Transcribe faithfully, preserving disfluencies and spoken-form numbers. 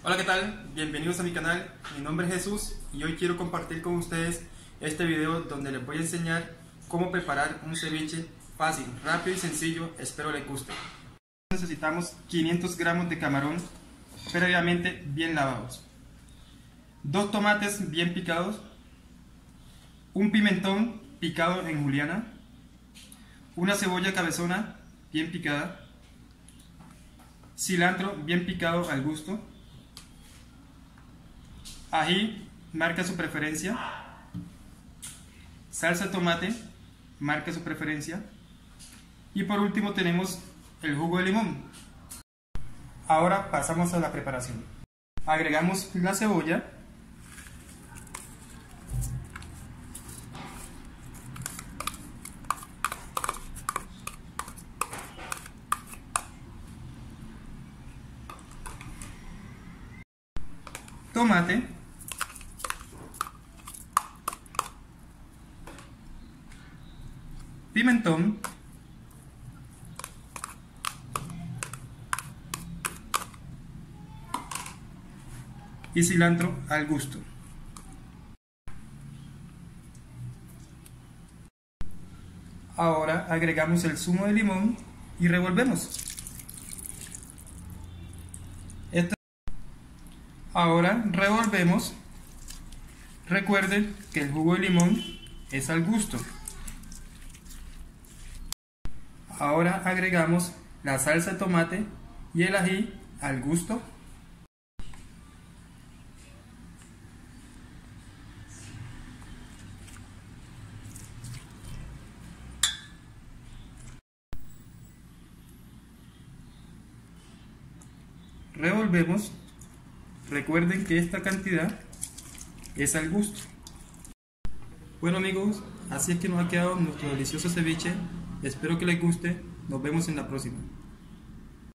Hola, ¿qué tal? Bienvenidos a mi canal. Mi nombre es Jesús y hoy quiero compartir con ustedes este video donde les voy a enseñar cómo preparar un ceviche fácil, rápido y sencillo. Espero les guste. Necesitamos quinientos gramos de camarón previamente bien lavados, dos tomates bien picados, un pimentón picado en juliana, una cebolla cabezona bien picada, cilantro bien picado al gusto, ají, marca su preferencia, salsa de tomate, marca su preferencia, y por último tenemos el jugo de limón. Ahora pasamos a la preparación. Agregamos la cebolla, tomate, pimentón, y cilantro al gusto. Ahora agregamos el zumo de limón y revolvemos. Esto... Ahora revolvemos. Recuerden que el jugo de limón es al gusto. Ahora agregamos la salsa de tomate y el ají al gusto. Revolvemos. Recuerden que esta cantidad es al gusto. Bueno amigos, así es que nos ha quedado nuestro delicioso ceviche. Espero que les guste. Nos vemos en la próxima.